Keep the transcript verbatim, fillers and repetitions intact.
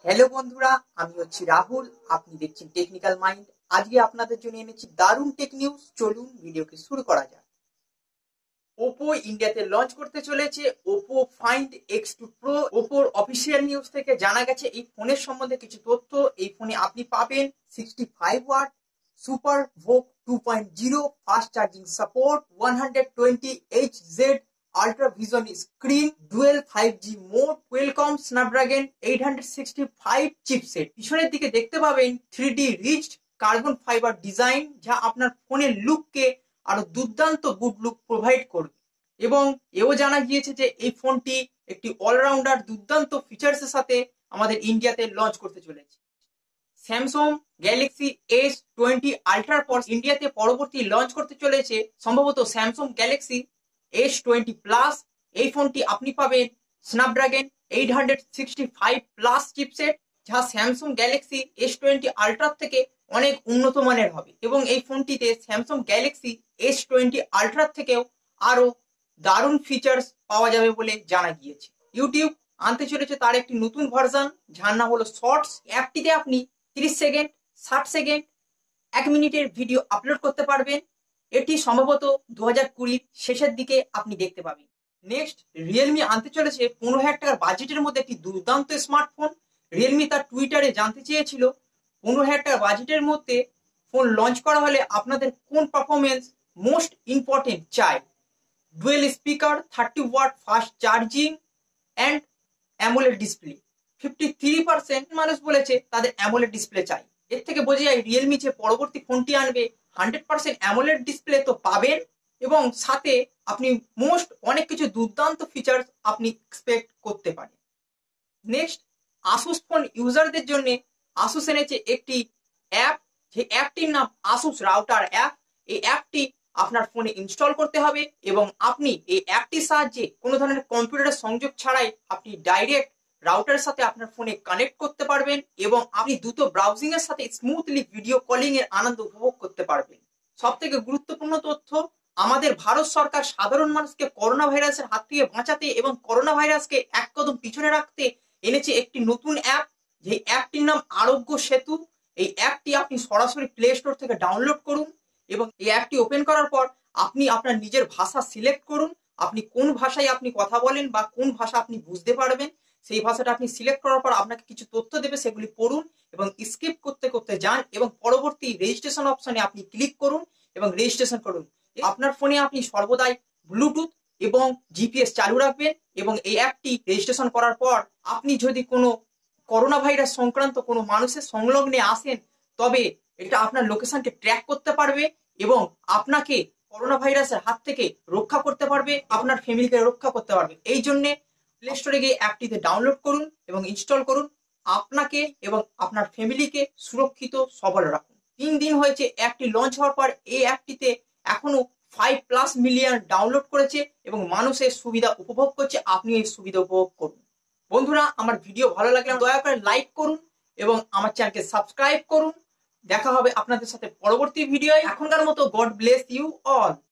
Hello বন্ধুরা, আমি হচ্ছি রাহুল। আপনি দেখছেন টেকনিক্যাল মাইন্ড। আজকে আপনাদের জন্য এনেছি দারুণ টেক নিউজ। চলুন ভিডিওকে শুরু করা যাক। ওপো ইন্ডিয়াতে লঞ্চ করতে চলেছে Oppo Find X two Pro. ওপোর অফিসিয়াল নিউজ থেকে জানা গেছে এই ফোনের সম্বন্ধে কিছু তথ্য। এই ফোনে আপনি পাবেন sixty five watt super VOOC two point zero, fast charging support, one hundred twenty H Z ultra vision screen, dual five G mode, Qualcomm Snapdragon eight hundred sixty five chipset. পিছনের দিকে দেখতে পাবেন three D reached carbon fibre design, যা আপনার ফোনের লুককে আরো দুর্দান্ত good look provide করবে। এবং এও জানা গিয়েছে যে এই ফোনটি একটি অলরাউন্ডার দুর্দান্ত ফিচার্সের সাথে আমাদের ইন্ডিয়াতে লঞ্চ করতে চলেছে। স্যামসাং গ্যালাক্সি এস টোয়েন্টি আল্ট্রার পর ইন্ডিয়াতে পরবর্তী লঞ্চ করতে চলেছে সম্ভবত Samsung Galaxy S twenty plus. এই ফোনটি আপনি পাবেন Snapdragon eight hundred sixty five plus chipset, যা স্যামসাং গ্যালাক্সি এস টোয়েন্টি আল্ট্রার থেকে অনেক উন্নত মানের হবে। এবং এই ফোনটিতে স্যামসাং গ্যালাক্সি এস টোয়েন্টি আল্ট্রার থেকেও আরো দারুণ ফিচার্স পাওয়া যাবে বলে জানা গিয়েছে। ইউটিউব আনতে চলেছে তার একটি নতুন ভার্সন, যার নাম হলো শর্টস। অ্যাপটিতে আপনি তিরিশ সেকেন্ড, ষাট সেকেন্ড, এক মিনিটের ভিডিও আপলোড করতে পারবেন। এটি সম্ভবত দু হাজার কুড়ির শেষের দিকে আপনি দেখতে পাবেন। নেক্সট, রিয়েলমি আনতে চলেছে পনেরো হাজার টাকার বাজেটের মধ্যে একটি দুর্দান্ত স্মার্টফোন। রিয়েলমি তার টুইটারে জানতে চেয়েছিল পনেরো হাজার টাকার বাজেটের মধ্যে ফোন লঞ্চ করা হলে আপনাদের কোন পারফরমেন্স মোস্ট ইম্পর্টেন্ট চাই। Dual speaker, thirty watt fast charging and AMOLED display. Fifty three percent মানুষ বলেছে তাদের অ্যামোলেড ডিসপ্লে চাই। এর থেকে বোঝা যায় রিয়েলমি যে পরবর্তী ফোনটি আনবে হান্ড্রেড পার্সেন্ট অ্যামোলেড ডিসপ্লে তো পাবেন, এবং সাথে আপনি মোস্ট অনেক কিছু দুর্দান্ত ফিচার্স আপনি এক্সপেক্ট করতে পারেন। নেক্সট, আসুস ফোন ইউজারদের জন্য আসুস এনেছে একটি অ্যাপ, যে অ্যাপটির নাম আসুস রাউটার অ্যাপ। এই অ্যাপটি আপনার ফোনে ইনস্টল করতে হবে এবং আপনি এই অ্যাপটির সাহায্যে কোনো ধরনের কম্পিউটারের সংযোগ ছাড়াই আপনি ডাইরেক্ট রাউটারের সাথে আপনার ফোনে কানেক্ট করতে পারবেন এবং আপনি দ্রুত ব্রাউজিং এর সাথে স্মুথলি ভিডিও কলিং এর আনন্দ উপভোগ করতে পারবেন। সব থেকে গুরুত্বপূর্ণ তথ্য, আমাদের ভারত সরকার সাধারণ মানুষকে করোনা ভাইরাসের হাত থেকে বাঁচাতে এবং করোনা ভাইরাসকে এক কদম পিছনে রাখতে এনেছে একটি নতুন অ্যাপ, যে অ্যাপটির নাম আরোগ্য সেতু। এই অ্যাপটি আপনি সরাসরি প্লে স্টোর থেকে ডাউনলোড করুন এবং এই অ্যাপটি ওপেন করার পর আপনি আপনার নিজের ভাষা সিলেক্ট করুন। আপনি কোন ভাষায় আপনি কথা বলেন বা কোন ভাষা আপনি বুঝতে পারবেন, সেই ভাষাটা আপনি সিলেক্ট করার পর আপনাকে কিছু তথ্য দেবে, সেগুলি পড়ুন এবং স্কিপ করতে করতে যান এবং পরবর্তী রেজিস্ট্রেশন অপশনে আপনি ক্লিক করুন এবং রেজিস্ট্রেশন করুন। আপনার ফোনে আপনি সর্বদাই ব্লুটুথ এবং জিপিএস চালু রাখবেন এবং এই অ্যাপটি রেজিস্ট্রেশন করার পর আপনি যদি কোনো করোনা ভাইরাস সংক্রান্ত কোনো মানুষের সংলগ্নে আসেন, তবে এটা আপনার লোকেশনকে ট্র্যাক করতে পারবে এবং আপনাকে করোনা ভাইরাসের হাত থেকে রক্ষা করতে পারবে, আপনার ফ্যামিলিকে রক্ষা করতে পারবে। এই জন্য প্লে স্টোরে গিয়ে অ্যাপটিতে ডাউনলোড করুন এবং ইনস্টল করুন। আপনাকে এবং আপনার ফ্যামিলিকে সুরক্ষিত সবল রাখুন। তিন দিন হয়েছে অ্যাপটি লঞ্চ হওয়ার পর এই অ্যাপটিতে এখনো ফাইভ প্লাস মিলিয়ন ডাউনলোড করেছে এবং মানুষের সুবিধা উপভোগ করছে। আপনি এই সুবিধা উপভোগ করুন। বন্ধুরা, আমার ভিডিও ভালো লাগলে দয়া করে লাইক করুন এবং আমার চ্যানেলকে সাবস্ক্রাইব করুন। দেখা হবে আপনাদের সাথে পরবর্তী ভিডিও। এখনকার মতো গড ব্লেস ইউ অল।